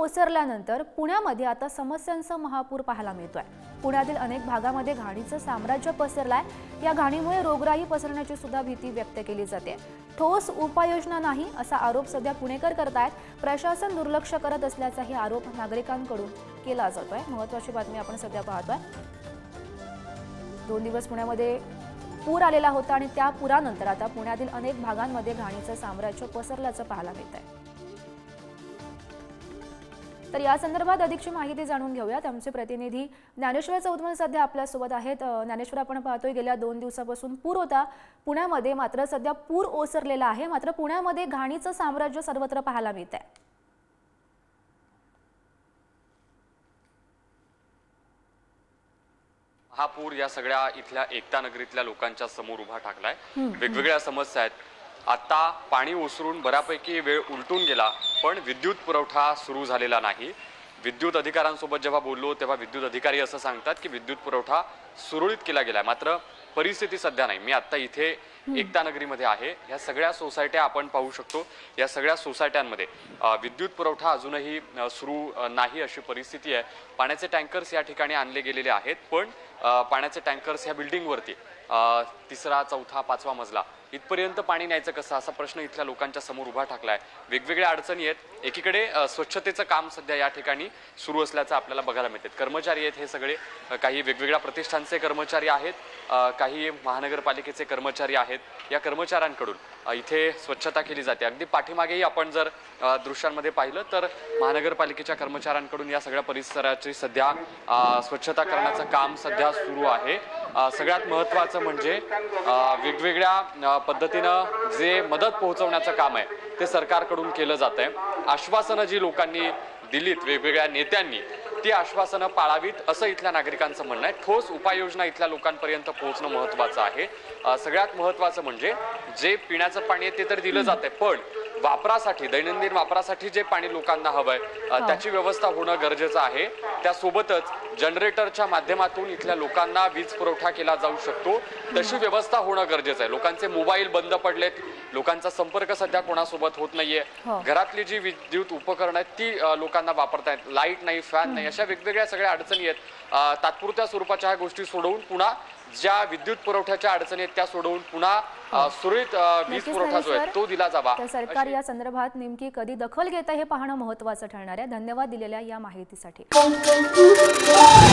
ओसरल्यानंतर पुण्यामध्ये आता समस्यांचा महापूर पाहायला मिळतोय। पुण्यातील अनेक भागामध्ये घाणीचं साम्राज्य पसरलंय। या घाणीमुळे रोगराई पसरण्याची सुद्धा भीती व्यक्त केली जाते। ठोस उपाययोजना नाही असा आरोप सध्या पुणेकर करतायत। प्रशासन दुर्लक्ष करत असल्याचाही आरोप नागरिकांकडून केला जातोय। महत्त्वाची बातमी आपण सध्या पाहतोय। 2 दिवस पुण्यामध्ये पूर आलेला होता आणि त्या पुरानंतर आता पुण्यातील अनेक भागांमध्ये घाणीचं साम्राज्य पसरल्याचं पाहायला मिळतंय। तर या संदर्भात अधिकची माहिती जाणून घेऊयात। आमचे प्रतिनिधी ज्ञानेश्वर चौधरी सध्या आपल्या सोबत आहेत। ज्ञानेश्वर, आपण पाहतोय गेल्या 2 दिवसापासून पूर होता पुण्यामध्ये, मात्र सध्या पूर ओसरलेला आहे। मात्र पुण्यामध्ये घाणीचं साम्राज्य सर्वत्र पाहायला मिळतंय। हा पूर या सगळ्या इथल्या एकता नगरीतल्या लोकांच्या समोर उभा ठाकलाय। वेगवेगळ्या समस्या आहेत। आता पाणी ओसरून बऱ्यापैकी वेळ उलटून गेला, पण विद्युत पुरवठा सुरू झालेला नाही। विद्युत अधिकाऱ्यांसोबत जेव्हा बोललो तेव्हा विद्युत अधिकारी असं सांगतात की विद्युत पुरवठा सुरळीत केला गेलाय, मात्र परिस्थिती सध्या नाही। मी आता इथे एकता नगरीमध्ये आहे। या सगळ्या सोसायट्या आपण पाहू शकतो। या सगळ्या सोसायट्यांमध्ये विद्युत पुरवठा अजूनही सुरू नाही अशी परिस्थिती आहे। पाण्याचे टँकर्स या ठिकाणी आणले गेलेले आहेत, पण पाण्याचे टँकर्स ह्या बिल्डिंगवरती 3रा, 4था, 5वा मजला इथपर्यंत पाणी न्यायचं कसं असा प्रश्न इथल्या लोकांच्या समोर उभा ठाकलाय। वेगवेगळ्या अडचणी आहेत। एकीकडे स्वच्छतेचं काम सध्या या ठिकाणी सुरू असल्याचं आपल्याला बघायला मिळते। कर्मचारी आहेत हे सगळे, काही वेगवेगळ्या प्रतिष्ठानचे कर्मचारी आहेत, काही महानगरपालिकेचे कर्मचारी आहेत। या कर्मचाऱ्यांकडून इथे स्वच्छता केली जाते। अगदी पाठीमागेही आपण जर दृश्यांमध्ये पाहिलं तर महानगरपालिकेच्या कर्मचाऱ्यांकडून या सगळ्या परिसराची सध्या स्वच्छता करण्याचं काम सध्या सुरू आहे। सगळ्यात महत्त्वाचं म्हणजे वेगवेगळ्या पद्धतीनं जे मदत पोहोचवण्याचं काम आहे ते सरकारकडून केलं जातंय। आश्वासनं जी लोकांनी दिलीत वेगवेगळ्या नेत्यांनी, ती आश्वासनं पाळावीत असं इथल्या नागरिकांचं म्हणणं आहे। ठोस उपाययोजना इथल्या लोकांपर्यंत पोहोचणं महत्त्वाचं आहे। सगळ्यात महत्त्वाचं म्हणजे जे पिण्याचं पाणी आहे ते तर दिलं जातंय, पण वापरासाठी, दैनंदिन वापरासाठी जे पाणी लोकांना हवंय त्याची व्यवस्था होणं गरजेचं आहे। त्यासोबतच जनरेटरच्या माध्यमातून इथल्या लोकांना वीज पुरवठा केला जाऊ शकतो, तशी व्यवस्था होणं गरजेचं आहे। लोकांचे मोबाईल बंद पडलेत, लोकांचा संपर्क सध्या कोणासोबत होत नाहीये। घरातली जी विद्युत उपकरणं आहेत ती लोकांना वापरता येत, लाईट नाही, फॅन नाही, अशा वेगवेगळ्या सगळ्या अडचणी आहेत। तात्पुरत्या स्वरूपाच्या ह्या गोष्टी सोडवून पुन्हा ज्या विद्युत पुरवठ्याच्या अडचणी आहेत त्या सोडवून पुन्हा सुरळीत वीज पुरवठा जो आहे तो दिला जावा। सरकार या संदर्भात नेमकी कधी दखल घेत आहे हे पाहणं महत्त्वाचं ठरणार आहे। धन्यवाद दिलेल्या या माहितीसाठी।